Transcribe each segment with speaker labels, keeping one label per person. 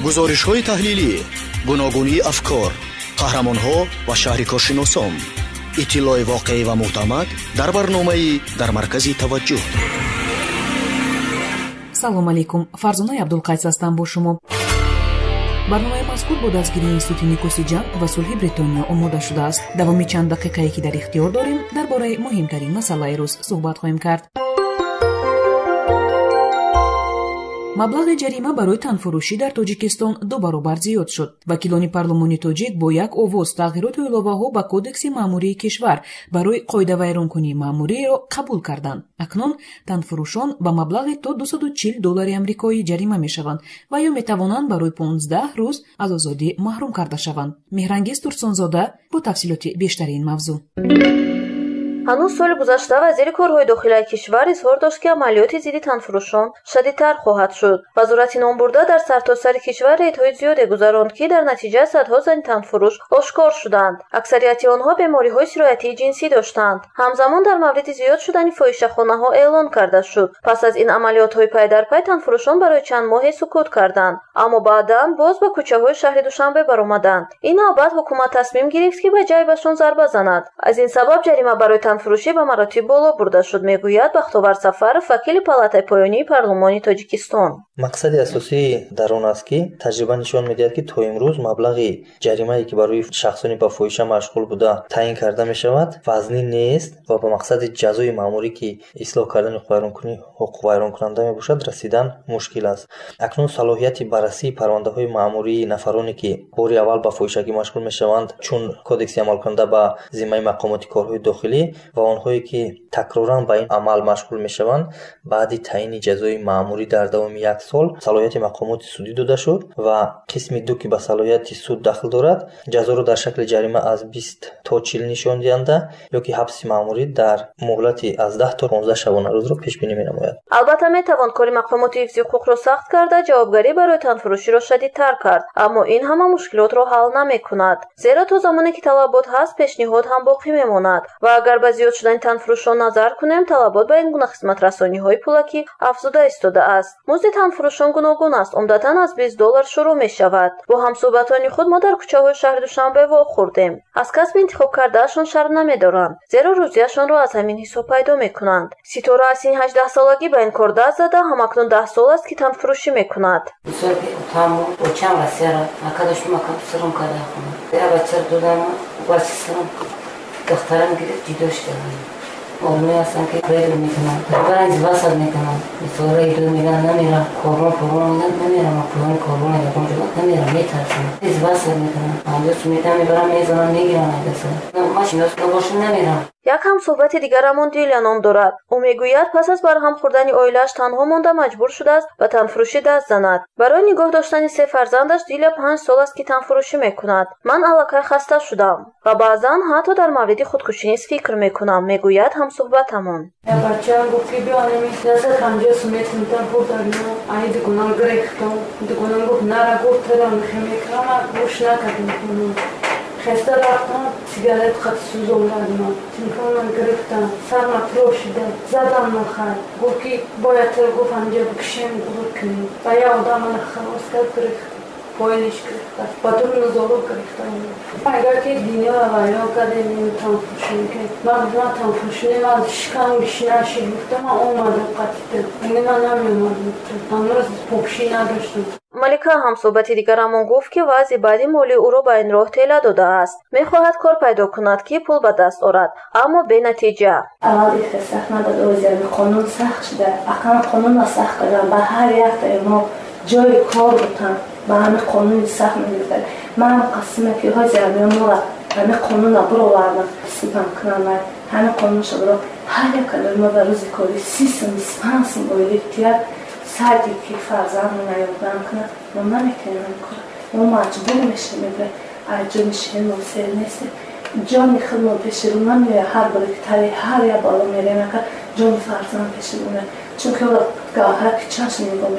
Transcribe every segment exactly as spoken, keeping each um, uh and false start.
Speaker 1: гузоришҳои таҳлилӣ, гуногунии афкор, қаҳрамонҳо ва шаҳрикоршиносон. иттилои воқеӣ ва муътамад дар барномаи дар маркази таваҷҷӯҳ.
Speaker 2: салом алейкум, фарзонаи абдулқайс ҳастам бо шумо. барномаи мазкур бо дастгирии институти никоси ҷанг ва сулҳи бритониё омода шудааст. давоми чанд дақиқае ки дар ихтиёр дорем, дар бораи муҳимтарин масъалаи рӯз суҳбат хоҳем кард. маблағи ҷарима барои танфурӯшӣ дар тоҷикистон ду баробар зиёд шуд. вакилони парлумони тоҷик бо як овоз тағйироту иловаҳо ба кодекси маъмурии кишвар барои қоидавайронкунии маъмуриеро қабул карданд. акнун танфурӯшон ба маблағи то дусаду чил доллари амрикоӣ ҷарима мешаванд ва ё метавонанд барои понздаҳ рӯз аз озодӣ маҳрум карда шаванд. меҳрангез турсонзода бо тафсилоти бештари ин мавзӯъ.
Speaker 3: ҳанӯз соли гузашта вазири корҳои дохилаи кишвар изҳор дошт ки амалиёти зидди танфурӯшон шадидтар хоҳад шуд. вазорати номбурда дар сартосари кишвар рейдҳои зиёде гузаронд ки дар натиҷаи садҳо зани танфурӯш ошкор шуданд. аксарияти онҳо бемориҳои сироятии ҷинсӣ доштанд. ҳамзамон дар мавриди зиёд шудани фоҳишахонаҳо эълон карда шуд. пас аз ин амалиётҳои пайдарпай танфурӯшон барои чанд моҳе сукут карданд, аммо баъдан боз ба кӯчаҳои шаҳри душанбе баромаданд. ин навбат ҳукумат тасмим гирифт ки ба ҷайбашон зарба занад. аз ин сабаб ҷарима барои танфурӯшӣ ба маротиб боло бурда шуд, мегӯяд бахтовар сафаров, вакили палатаи поёнии парлумони тоҷикистон.
Speaker 4: мақсади асосии дар он аст ки таҷриба нишон медиҳад ки то имрӯз маблағи ҷаримае ки барои шахсони ба фоҳиша машғул буда таъин карда мешавад вазнин нест ва ба мақсади ҷазои маъмурӣ ки ислоҳ кардани ҳуқуқвайронкунанда мебошад расидан мушкил аст. акнун салоҳияти баррасии парвандаҳои маъмурии нафароне ки бори аввал ба фоҳишагӣ машғул мешаванд чун кодекси амалкунанда ба зиммаи мақомоти корҳои дохилӣ ва онҳое ки такроран ба ин амал машғул мешаванд баъди таъини ҷазои маъмурӣ дар давоми як сол салоҳияти мақомоти судӣ дода шуд ва қисми ду ки ба салоҳияти суд дахл дорад ҷазоро дар шакли ҷарима аз бист то чил нишон диҳанда ё ки ҳабси маъмурӣ дар муҳлати аз даҳ то понздаҳ шабона рӯзро пешбинӣ менамояд.
Speaker 3: албатта метавон кори мақомоти ҳифзи ҳуқуқро сахт карда ҷавобгарӣ барои танфурӯширо шадидтар кард, аммо ин ҳама мушкилотро ҳал намекунад, зеро то замоне ки талабот ҳаст пешниҳод ҳам боқӣ мемонад ва агар ба зиёд шудани танфурӯшон назар кунем, талабот ба ин гуна хизматрасониҳои пулакӣ афзуда истодааст. музди танфурӯшон гуногун аст, умдатан аз бист доллар шурӯъ мешавад. бо ҳамсуҳбатони худ мо дар кӯчаҳои шаҳри душанбе вохӯрдем. аз касби интихоб кардаашон шарм намедоранд, зеро рӯзияшонро аз ҳамин ҳисоб пайдо мекунанд. ситора аз сини ҳаждаҳсолагӣ ба ин кор даст зада ҳамакнун даҳ сол аст ки танфурӯшӣ мекунад.
Speaker 5: دخترم گرفت جداش کردم. اونمی هستن که ریل میکنن. برای واسط میکنن. مثلا ریل میگن نمیرم. کارون کارون میگن نمیرم. کارون کارون میگن نمیرم میترسم. از واسط میکنن. آدرس میدم میبرم میزنم میگیرم میدسم. ماشین دست باشم نمیرم.
Speaker 3: як ҳамсуҳбати дигарамон Диля ном дорад. ӯ мегӯяд пас аз барҳам хӯрдани оилааш танҳо монда маҷбур шудааст ба танфурӯшӣ даст занад. барои нигоҳ доштани се фарзандаш Диля панҷ сол аст ки танфурӯшӣ мекунад. ман аллакай хаста шудам ва баъзан ҳатто дар мавриди худкушӣ низ фикр мекунам, мегӯяд ҳамсуҳбатамон.
Speaker 6: бачаам гуфт ки биё намештаса панҷоҳ сум метунтам хӯрдадино ани дигунам грехтам дигунам гуфт нара гуфт тера мехемекрама гӯш накардим. خسته رفتم سیگارت خط سوزون دادم چون من گرفتم سرم تراشیده زدم نخرد گفت که باید تر گفت همجا بکشیم گفت کنیم و یه آدم من خلاص کرد گرفت پایینش گرفت باتون نزارو گرفتم اگر که دنیا و یا کردیم این تنفرشون که من من تنفرشونی من شکم گشنشی گفتم من اومدم قطیده اینه من نمیومدم امروز پوکشی نداشتم.
Speaker 3: малика ҳамсуҳбати дигарамон гуфт ки вазъи баъди молии ӯро ба ин роҳ тела додааст. мехоҳад кор пайдо кунад ки пул ба даст орад, аммо бенатиҷа.
Speaker 7: аввал сахт надад озями қонун сахт шуда акам қонунро сахт кардам ба ҳар якта мо ҷои кор бутам ба ҳами қонуни сахт мегирифтад. ман қасима ки ҳозиами мора ҳами қонунро бировардам сипам кунам ҳами қонуншо биро ҳар як кадор мо ба рӯзи кори си сум бисту панҷ сум оилик тияд سعی که فرزند نیاوردن کنه و من نکنم کار و مجبور میشه میبره اجا میشه نوسر نیست جانی خودم پیش رو من یا هر باری که تری هر یا بالا میره نکن جانی فرزند پیش رو نه چون که گاهر که چشم نگاه میکنه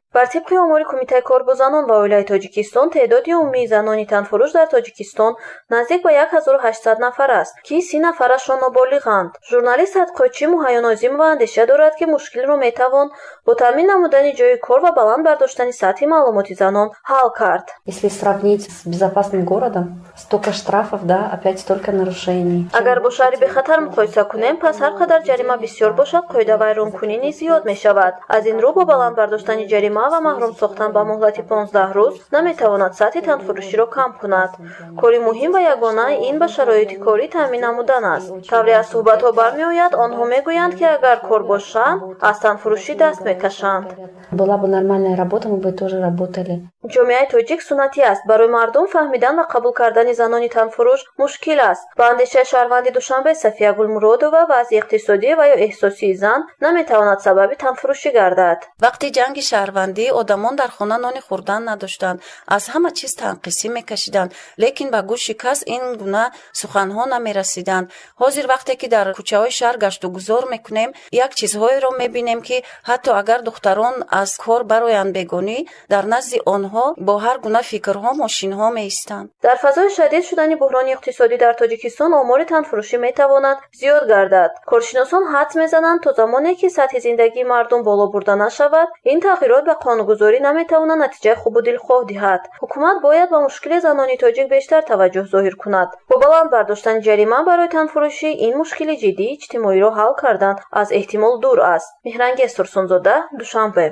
Speaker 3: бар тибқи омори Кумитаи кор бо занон ва оилаи Тоҷикистон, теъдоди умумии занони танфурӯш дар Тоҷикистон наздик ба ҳазору ҳаштсад нафар аст, ки си нафарашон ноболиғанд. Журналист Ҳадқойчӣ Муҳайё Нозимова андеша дорад, ки мушкилро метавон бо таъмин намудани ҷойи кор ва баланд бардоштани сатҳи маълумоти занон ҳал кард.
Speaker 8: Если сравнить с безопасным городом, столько штрафов, да, опять столько нарушений.
Speaker 3: Агар бо шаҳри бехатар муқоиса кунем, пас ҳар қадар ҷарима бисёр бошад, қоидавайронкунӣ низ зиёд мешавад. Аз ин рӯ бо баланд бардоштани ҷарима ва маҳрум сохтан ба муҳлати понздаҳ рӯз наметавонад сатҳи танфурӯширо кам кунад. Кори муҳим ва ягона ин ба шароити корӣ таъмин намудан аст. Тавре аз суҳбатҳо бармеояд, онҳо мегӯянд, ки агар кор бошанд, аз танфурӯшӣ даст мекашанд.
Speaker 8: Была бы нормальная работа, мы бы тоже работали.
Speaker 3: ҷомеаи тоҷик суннатӣ аст. Барои мардум фаҳмидан ва қабул кардани занони танфурӯш мушкил аст. Ба андешаи шаҳрванди Душанбе Сафия Гулмуродова, вазъи иқтисодӣ ва ё эҳсосии зан наметавонад сабаби танфурӯшӣ гардад.
Speaker 9: вақти ҷанги шаҳрвандӣ одамон дар хона нони хӯрдан надоштанд, аз ҳама чиз танқисӣ мекашиданд, лекин ба гӯши кас ин гуна суханҳо намерасиданд. ҳозир вақте ки дар кӯчаҳои шаҳр гашту гузор мекунем, як чизҳоеро мебинем, ки ҳатто агар духтарон аз кор бароянд бегонӣ, дар назди онҳо бо ҳар гуна фикрҳо мошинҳо меистанд.
Speaker 3: дар фазои шадид шудани буҳрони иқтисодӣ дар Тоҷикистон омори танфурӯшӣ метавонад зиёд гардад. Коршиносон ҳадс мезананд, то замоне ки сатҳи зиндагии мардум боло бурда нашавад, ин тағйирот ба қонунгузорӣ наметавонад натиҷаи хубу дилхоҳ диҳад. ҳукумат бояд ба мушкили занони тоҷик бештар таваҷҷӯҳ зоҳир кунад. бо баланд бардоштани ҷарима барои танфурӯшӣ ин мушкили ҷиддии иҷтимоиро ҳал кардан аз эҳтимол дур аст. меҳрангез Турсунзода, Душанбе.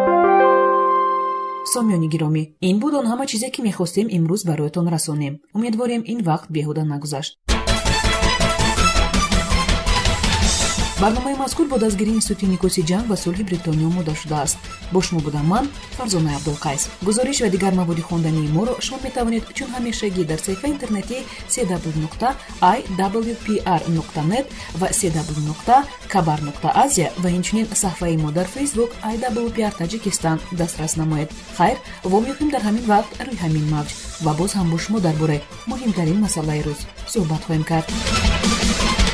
Speaker 2: сомиёни гиромӣ, ин буд он ҳама чизе ки мехостем имрӯз бароятон расонем. умедворем ин вақт беҳуда нагузашт. барномаи мазкур бо дастгирии Институти Никоси ҷанг ва сулҳи Бритониё омода шудааст. Бо шумо будам ман, Фарзона Абдулқайс. гузориш ва дигар маводи хондании моро шумо метавонед чун ҳамешагӣ дар саҳифаи интернетии си дабл ю нуқта ай дабл ю пи ар нуқта нет ва си дабл ю нуқта кабар нуқта азия ва инчунин саҳифаи мо дар Facebook ай дабл ю пи ар Таҷикистан дастрас намоед. хайр, вомехӯем дар ҳамин вақт рӯи ҳамин мавҷ ва боз ҳам бо шумо дар бораи муҳимтарин масъалаи рӯз суҳбат хоҳем кард.